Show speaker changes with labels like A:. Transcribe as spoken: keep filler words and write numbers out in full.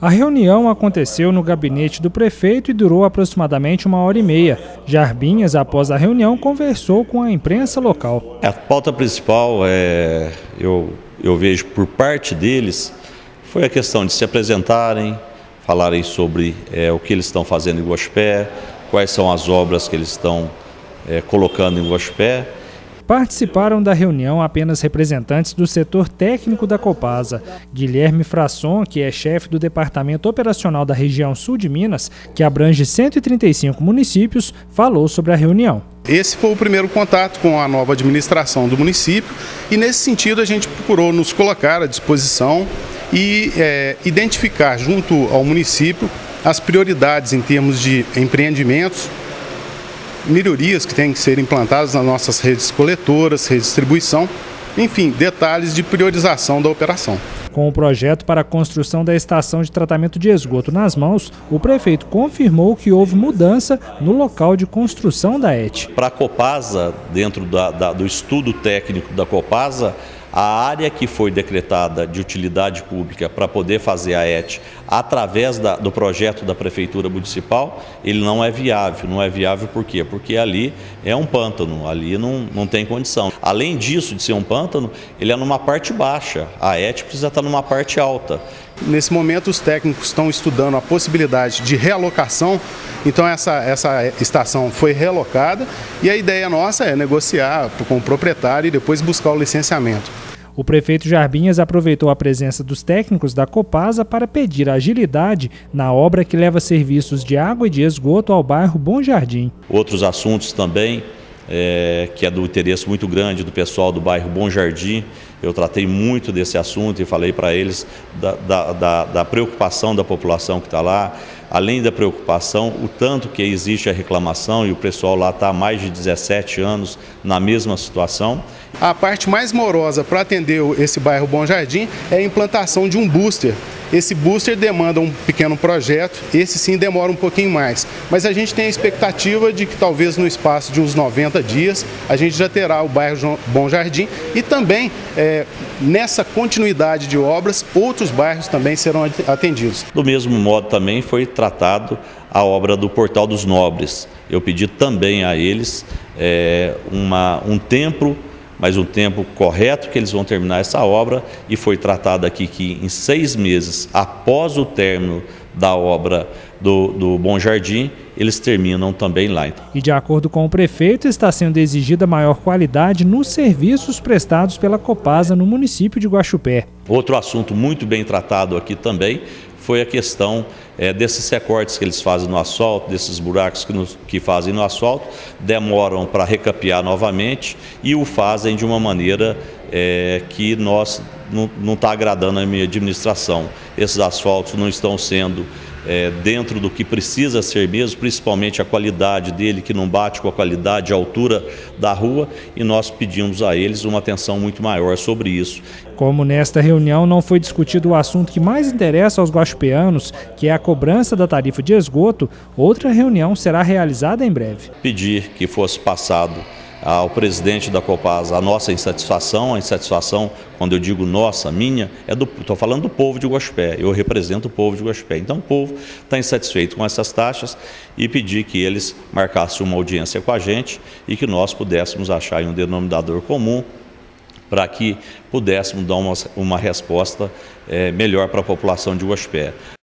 A: A reunião aconteceu no gabinete do prefeito e durou aproximadamente uma hora e meia. Jarbinhas, após a reunião, conversou com a imprensa local.
B: A pauta principal, é, eu, eu vejo por parte deles, foi a questão de se apresentarem, falarem sobre é, o que eles estão fazendo em Guaxupé, quais são as obras que eles estão é, colocando em Guaxupé.
A: Participaram da reunião apenas representantes do setor técnico da Copasa. Guilherme Frasson, que é chefe do Departamento Operacional da região sul de Minas, que abrange cento e trinta e cinco municípios, falou sobre a reunião.
C: Esse foi o primeiro contato com a nova administração do município e, nesse sentido, a gente procurou nos colocar à disposição e é, identificar junto ao município as prioridades em termos de empreendimentos, melhorias que têm que ser implantadas nas nossas redes coletoras, redes de distribuição, enfim, detalhes de priorização da operação.
A: Com o projeto para a construção da estação de tratamento de esgoto nas mãos, o prefeito confirmou que houve mudança no local de construção da E T.
B: Para a Copasa, dentro da, da, do estudo técnico da Copasa, a área que foi decretada de utilidade pública para poder fazer a E T através da, do projeto da Prefeitura Municipal, ele não é viável. Não é viável por quê? Porque ali é um pântano, ali não, não tem condição. Além disso de ser um pântano, ele é numa parte baixa, a E T precisa estar numa parte alta.
C: Nesse momento, os técnicos estão estudando a possibilidade de realocação, então essa, essa estação foi realocada e a ideia nossa é negociar com o proprietário e depois buscar o licenciamento.
A: O prefeito Jarbinhas aproveitou a presença dos técnicos da Copasa para pedir agilidade na obra que leva serviços de água e de esgoto ao bairro Bom Jardim.
B: Outros assuntos também, é, que é do interesse muito grande do pessoal do bairro Bom Jardim. Eu tratei muito desse assunto e falei para eles da, da, da, da preocupação da população que está lá, além da preocupação, o tanto que existe a reclamação e o pessoal lá está há mais de dezessete anos na mesma situação.
C: A parte mais morosa para atender esse bairro Bom Jardim é a implantação de um booster. Esse booster demanda um pequeno projeto, esse sim demora um pouquinho mais. Mas a gente tem a expectativa de que talvez no espaço de uns noventa dias a gente já terá o bairro Bom Jardim e também é, nessa continuidade de obras outros bairros também serão atendidos.
B: Do mesmo modo também foi tratado a obra do Portal dos Nobres. Eu pedi também a eles é, uma, um tempo mas um tempo correto que eles vão terminar essa obra e foi tratado aqui que em seis meses após o término da obra do, do Bom Jardim, eles terminam também lá.
A: E de acordo com o prefeito, está sendo exigida maior qualidade nos serviços prestados pela Copasa no município de Guaxupé.
B: Outro assunto muito bem tratado aqui também foi a questão é, desses recortes que eles fazem no asfalto, desses buracos que, nos, que fazem no asfalto, demoram para recapear novamente e o fazem de uma maneira é, que nós não está agradando a minha administração. Esses asfaltos não estão sendo é, dentro do que precisa ser mesmo, principalmente a qualidade dele, que não bate com a qualidade, a altura da rua, e nós pedimos a eles uma atenção muito maior sobre isso.
A: Como nesta reunião não foi discutido o assunto que mais interessa aos guaxupeanos, que é a cobrança da tarifa de esgoto, outra reunião será realizada em breve.
B: Pedir que fosse passado ao presidente da Copasa a nossa insatisfação, a insatisfação, quando eu digo nossa, minha, é do, estou falando do povo de Guaxupé, eu represento o povo de Guaxupé. Então o povo está insatisfeito com essas taxas e pedir que eles marcassem uma audiência com a gente e que nós pudéssemos achar um denominador comum para que pudéssemos dar uma, uma resposta é, melhor para a população de Guaxupé.